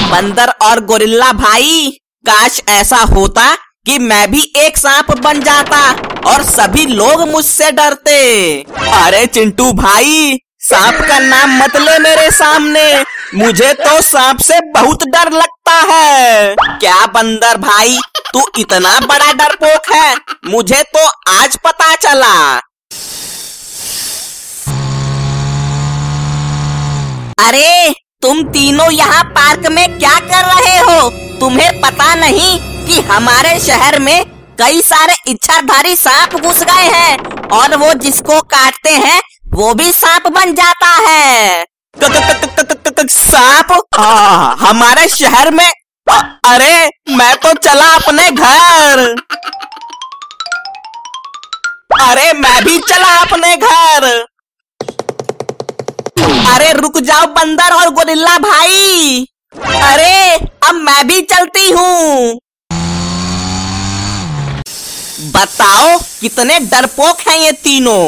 बंदर और गोरिल्ला भाई, काश ऐसा होता कि मैं भी एक सांप बन जाता और सभी लोग मुझसे डरते। अरे चिंटू भाई, सांप का नाम मत ले मेरे सामने, मुझे तो सांप से बहुत डर लगता है। क्या बंदर भाई, तू इतना बड़ा डरपोक है, मुझे तो आज पता चला। अरे तुम तीनों यहाँ पार्क में क्या कर रहे हो? तुम्हें पता नहीं कि हमारे शहर में कई सारे इच्छाधारी सांप घुस गए हैं और वो जिसको काटते हैं वो भी सांप बन जाता है। सांप हमारे शहर में? अरे मैं तो चला अपने घर। अरे मैं भी चला अपने घर। अरे रुक जाओ बंदर और गोरिल्ला भाई, अरे अब मैं भी चलती हूँ। बताओ कितने डरपोक हैं ये तीनों।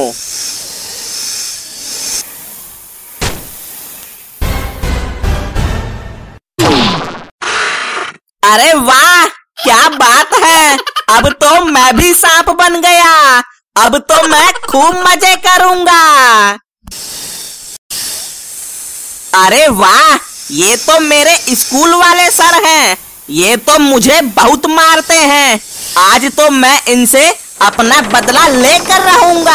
अरे वाह, क्या बात है, अब तो मैं भी सांप बन गया। अब तो मैं खूब मजे करूंगा। अरे वाह, ये तो मेरे स्कूल वाले सर हैं, ये तो मुझे बहुत मारते हैं। आज तो मैं इनसे अपना बदला लेकर रहूंगा।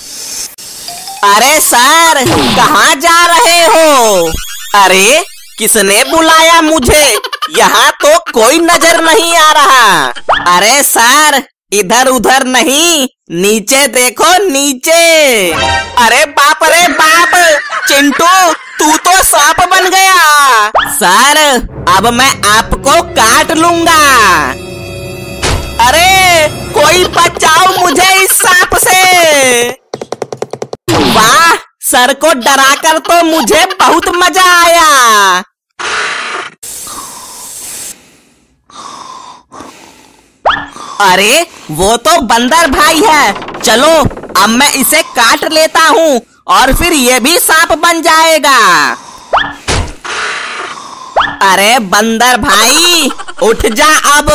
अरे सर, कहाँ जा रहे हो? अरे किसने बुलाया मुझे? यहाँ तो कोई नजर नहीं आ रहा। अरे सर, इधर उधर नहीं, नीचे देखो नीचे। अरे बाप रे बाप, चिंटू तू तो सांप बन गया। सर अब मैं आपको काट लूंगा। अरे कोई बचाओ मुझे इस सांप से। वाह, सर को डराकर तो मुझे बहुत मजा आया। अरे वो तो बंदर भाई है, चलो अब मैं इसे काट लेता हूँ और फिर ये भी सांप बन जाएगा। अरे बंदर भाई उठ जा अब।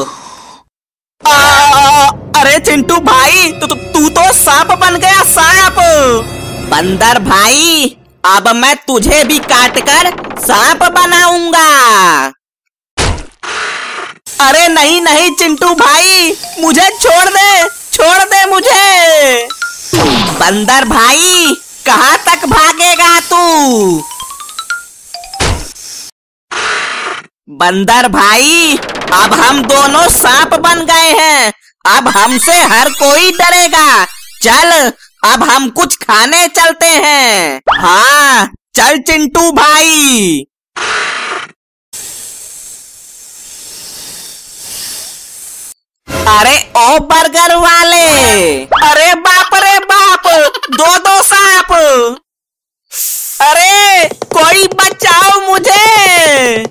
अरे चिंटू भाई, तू तो सांप बन गया, सांप। बंदर भाई, अब मैं तुझे भी काटकर सांप बनाऊंगा। अरे नहीं नहीं चिंटू भाई, मुझे छोड़ दे मुझे। बंदर भाई, कहाँ तक भागेगा तू? बंदर भाई, अब हम दोनों सांप बन गए हैं, अब हमसे हर कोई डरेगा। चल अब हम कुछ खाने चलते हैं। हाँ चल चिंटू भाई। अरे ओ बर्गर वाले, अरे बाप रे बाप, दो सांप। अरे कोई बचाओ मुझे।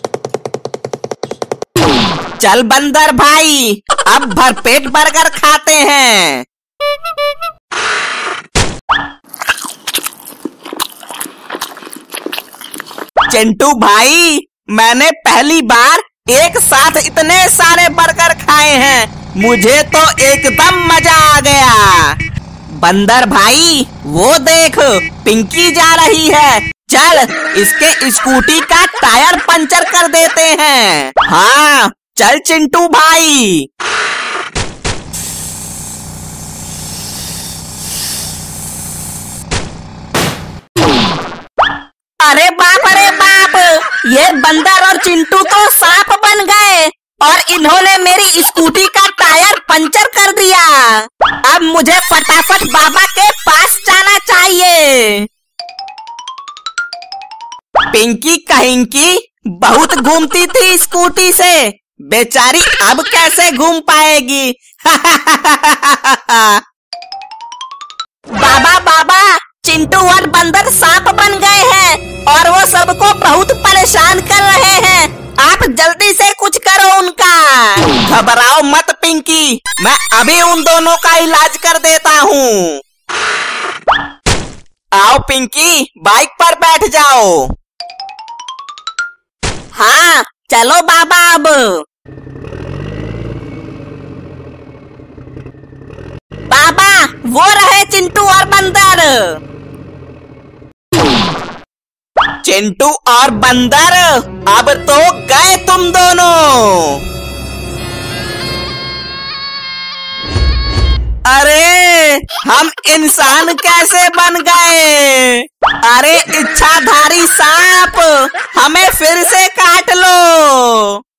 चल बंदर भाई, अब भरपेट बर्गर खाते हैं। चिंटू भाई, मैंने पहली बार एक साथ इतने सारे बर्गर खाए हैं, मुझे तो एकदम मजा आ गया। बंदर भाई वो देख, पिंकी जा रही है, चल इसके स्कूटी का टायर पंचर कर देते हैं। हाँ चल चिंटू भाई। अरे बाप रे बाप, ये बंदर और चिंटू तो सांप बन गए और इन्होंने मेरी स्कूटी का टायर पंचर कर दिया। अब मुझे फटाफट बाबा के पास जाना चाहिए। पिंकी कहिंकी बहुत घूमती थी स्कूटी से, बेचारी अब कैसे घूम पाएगी। बाबा बाबा, चिंटू और बंदर सांप बन गए हैं और वो सबको बहुत परेशान कर रहे हैं, आप जल्दी से कुछ करो उनका। घबराओ मत पिंकी, मैं अभी उन दोनों का इलाज कर देता हूँ। आओ पिंकी, बाइक पर बैठ जाओ। हाँ चलो बाबा अब। बाबा वो रहे चिंटू और बंदर। चिंटू और बंदर अब तो गए तुम दोनों। अरे हम इंसान कैसे बन गए? अरे इच्छाधारी सांप हमें फिर से काट लो।